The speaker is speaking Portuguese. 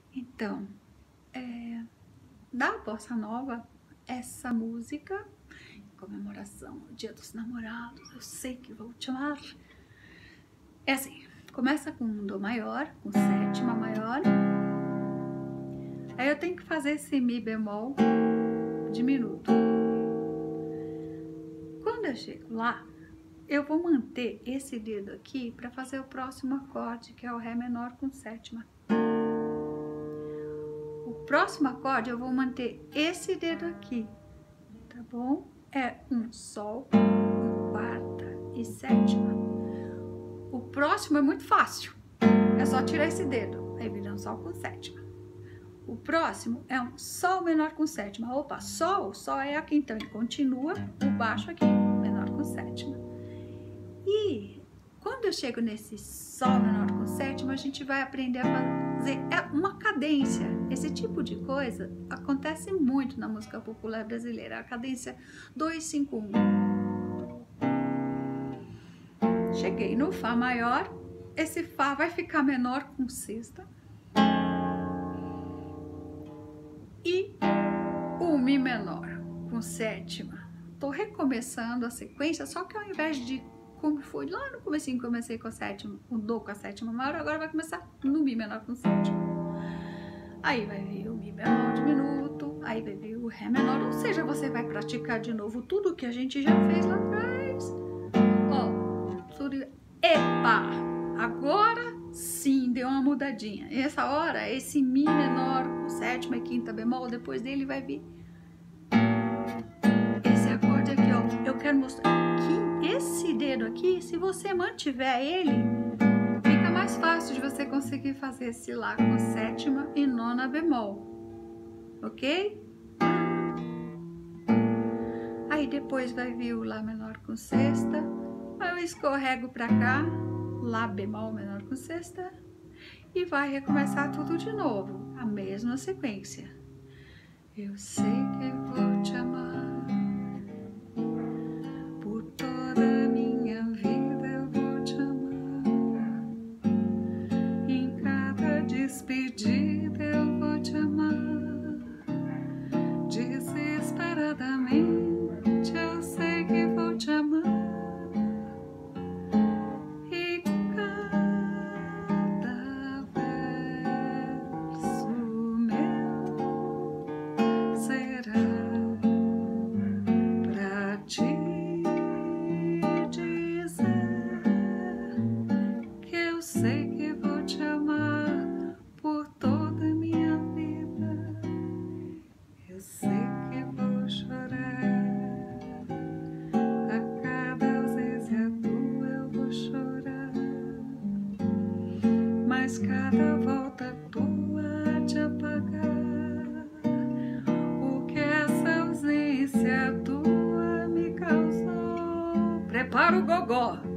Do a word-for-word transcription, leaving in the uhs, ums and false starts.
Então, é, da Bossa Nova, essa música, em comemoração ao Dia dos Namorados, eu sei que vou te amar. É assim, começa com um Dó maior, com sétima maior. Aí eu tenho que fazer esse Mi bemol diminuto. Quando eu chego lá, eu vou manter esse dedo aqui para fazer o próximo acorde, que é o Ré menor com sétima. O próximo acorde eu vou manter esse dedo aqui, tá bom? É um Sol, um quarta e sétima. O próximo é muito fácil, é só tirar esse dedo, aí vira um Sol com sétima. O próximo é um Sol menor com sétima. Opa, Sol, Sol é aqui, então ele continua o baixo aqui, menor com sétima. E quando eu chego nesse Sol menor com sétima, a gente vai aprender a fazer uma cadência. Esse tipo de coisa acontece muito na música popular brasileira, a cadência dois, cinco, um. Cheguei no Fá maior, esse Fá vai ficar menor com sexta. E o Mi menor com sétima. Tô recomeçando a sequência, só que ao invés de como foi lá no comecinho, comecei com a sétima, o Dó com a sétima maior, agora vai começar no Mi menor com sétima. Aí vai vir o Mi bemol diminuto, aí vai vir o Ré menor, ou seja, você vai praticar de novo tudo que a gente já fez lá atrás. Ó, tudo... Epa! Agora sim, deu uma mudadinha. E essa hora, esse Mi menor com sétima e quinta bemol, depois dele vai vir esse acorde aqui, ó. Eu quero mostrar que esse dedo aqui, se você mantiver ele, fica mais fácil de você conseguir fazer esse Lá com sétima e nona bemol, ok? Aí depois vai vir o Lá menor com sexta, aí eu escorrego pra cá, Lá bemol menor com sexta, e vai recomeçar tudo de novo, a mesma sequência. Eu sei que vou te amar, por toda a minha vida eu vou te amar, em cada despedida eu vou te amar, desesperadamente eu sei que vou te amar. Eu sei que vou te amar por toda a minha vida. Eu sei que vou chorar, a cada ausência tua eu vou chorar, mas cada volta tua há de apagar o que essa ausência tua me causou. Prepara o gogó.